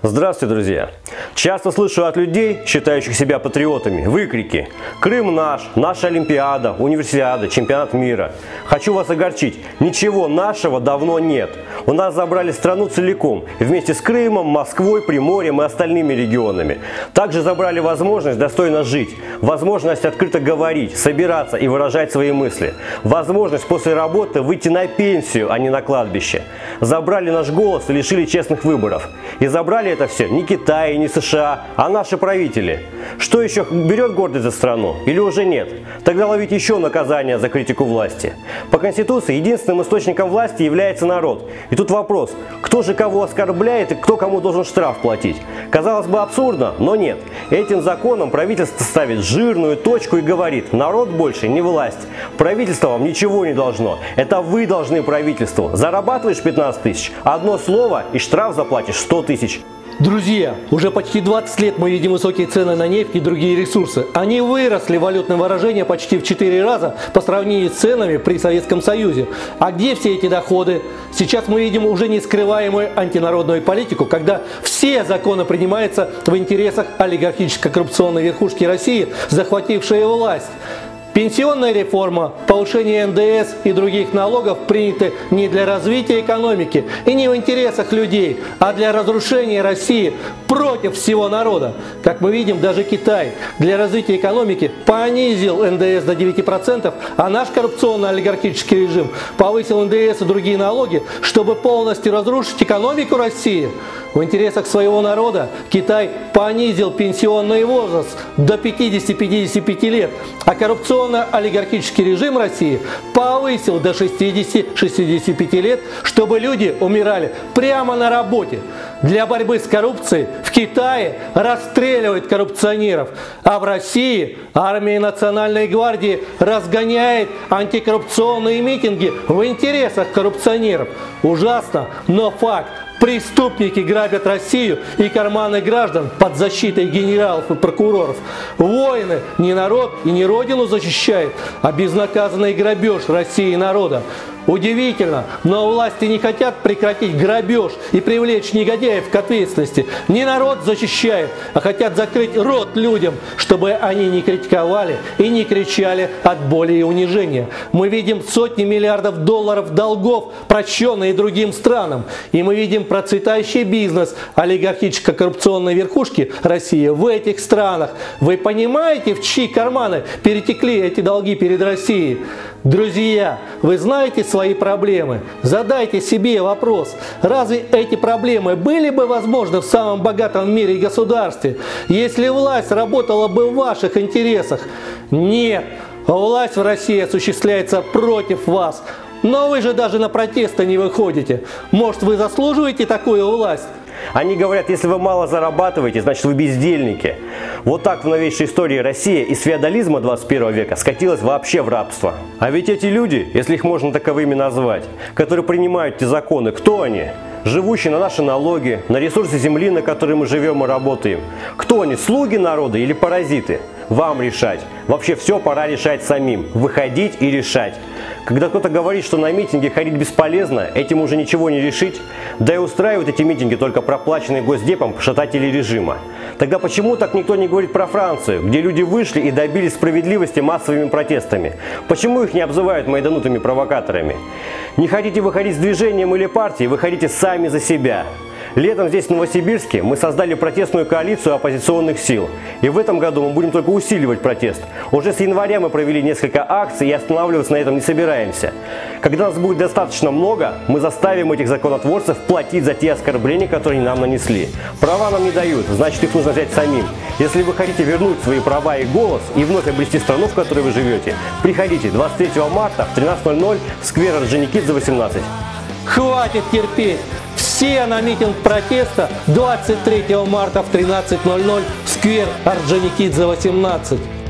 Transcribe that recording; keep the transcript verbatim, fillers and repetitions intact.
Здравствуйте, друзья! Часто слышу от людей, считающих себя патриотами, выкрики: «Крым наш, наша Олимпиада, Универсиада, чемпионат мира». Хочу вас огорчить, ничего нашего давно нет. У нас забрали страну целиком, вместе с Крымом, Москвой, Приморьем и остальными регионами. Также забрали возможность достойно жить, возможность открыто говорить, собираться и выражать свои мысли, возможность после работы выйти на пенсию, а не на кладбище. Забрали наш голос и лишили честных выборов. И забрали это все не Китай, не США, а наши правители. Что еще берет гордость за страну? Или уже нет? Тогда ловить еще наказание за критику власти. По Конституции единственным источником власти является народ. И тут вопрос, кто же кого оскорбляет и кто кому должен штраф платить? Казалось бы, абсурдно, но нет. Этим законом правительство ставит жирную точку и говорит: народ больше не власть. Правительство вам ничего не должно. Это вы должны правительству. Зарабатываешь пятнадцать тысяч, одно слово и штраф заплатишь сто тысяч. Друзья, уже почти двадцать лет мы видим высокие цены на нефть и другие ресурсы. Они выросли, валютное выражение, почти в четыре раза по сравнению с ценами при Советском Союзе. А где все эти доходы? Сейчас мы видим уже нескрываемую антинародную политику, когда все законы принимаются в интересах олигархическо-коррупционной верхушки России, захватившей власть. Пенсионная реформа, повышение эн дэ эс и других налогов приняты не для развития экономики и не в интересах людей, а для разрушения России против всего народа. Как мы видим, даже Китай для развития экономики понизил эн дэ эс до девяти процентов, а наш коррупционно-олигархический режим повысил эн дэ эс и другие налоги, чтобы полностью разрушить экономику России. В интересах своего народа Китай понизил пенсионный возраст до пятидесяти-пятидесяти пяти лет, а коррупционно-олигархический режим России повысил до шестидесяти-шестидесяти пяти лет, чтобы люди умирали прямо на работе. Для борьбы с коррупцией в Китае расстреливают коррупционеров, а в России армия Национальной гвардии разгоняет антикоррупционные митинги в интересах коррупционеров. Ужасно, но факт. Преступники грабят Россию и карманы граждан под защитой генералов и прокуроров. Воины не народ и не родину защищают, а безнаказанный грабеж России и народа. Удивительно, но власти не хотят прекратить грабеж и привлечь негодяев к ответственности. Не народ защищает, а хотят закрыть рот людям, чтобы они не критиковали и не кричали от боли и унижения. Мы видим сотни миллиардов долларов долгов, прощенные другим странам. И мы видим процветающий бизнес олигархическо-коррупционной верхушки России в этих странах. Вы понимаете, в чьи карманы перетекли эти долги перед Россией? Друзья, вы знаете свои проблемы? Задайте себе вопрос, разве эти проблемы были бы возможны в самом богатом мире и государстве, если власть работала бы в ваших интересах? Нет, власть в России осуществляется против вас. Но вы же даже на протесты не выходите. Может, вы заслуживаете такую власть? Они говорят, если вы мало зарабатываете, значит вы бездельники. Вот так в новейшей истории Россия из феодализма двадцать первого века скатилась вообще в рабство. А ведь эти люди, если их можно таковыми назвать, которые принимают эти законы, кто они? Живущие на наши налоги, на ресурсы земли, на которой мы живем и работаем. Кто они, слуги народа или паразиты? Вам решать. Вообще все пора решать самим. Выходить и решать. Когда кто-то говорит, что на митинге ходить бесполезно, этим уже ничего не решить, да и устраивают эти митинги только проплаченные Госдепом пошататели режима. Тогда почему так никто не говорит про Францию, где люди вышли и добились справедливости массовыми протестами? Почему их не обзывают майданутыми провокаторами? Не хотите выходить с движением или партией, выходите сами за себя. Летом здесь, в Новосибирске, мы создали протестную коалицию оппозиционных сил. И в этом году мы будем только усиливать протест. Уже с января мы провели несколько акций и останавливаться на этом не собираемся. Когда нас будет достаточно много, мы заставим этих законотворцев платить за те оскорбления, которые они нам нанесли. Права нам не дают, значит их нужно взять самим. Если вы хотите вернуть свои права и голос и вновь обрести страну, в которой вы живете, приходите двадцать третьего марта в тринадцать ноль ноль в сквер Орджоникидзе восемнадцать. Хватит терпеть! Все на митинг протеста двадцать третьего марта в тринадцать ноль ноль в сквер Орджоникидзе восемнадцать.